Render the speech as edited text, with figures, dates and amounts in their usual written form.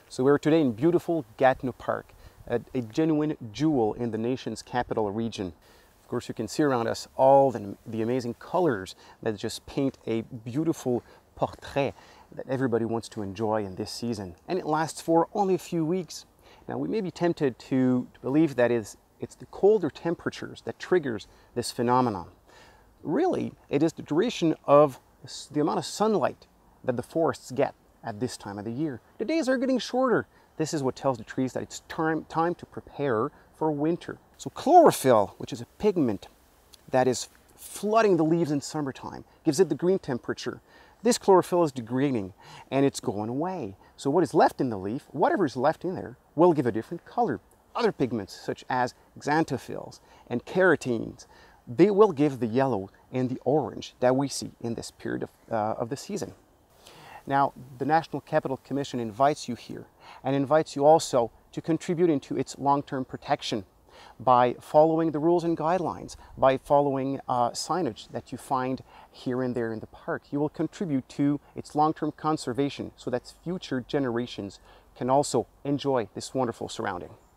So we're today in beautiful Gatineau Park, a genuine jewel in the nation's capital region. Of course, you can see around us all the amazing colors that just paint a beautiful portrait that everybody wants to enjoy in this season. And it lasts for only a few weeks. Now, we may be tempted to believe that it's the colder temperatures that triggers this phenomenon. Really, it is the duration of the amount of sunlight that the forests get at this time of the year. The days are getting shorter. This is what tells the trees that it's time to prepare for winter. So chlorophyll, which is a pigment that is flooding the leaves in summertime, gives it the green temperature. This chlorophyll is degrading and it's going away. So what is left in the leaf, whatever is left in there, will give a different color. Other pigments such as xanthophylls and carotenes, they will give the yellow and the orange that we see in this period of the season. Now, the National Capital Commission invites you here and invites you also to contribute into its long-term protection by following the rules and guidelines, by following signage that you find here and there in the park. You will contribute to its long-term conservation so that future generations can also enjoy this wonderful surrounding.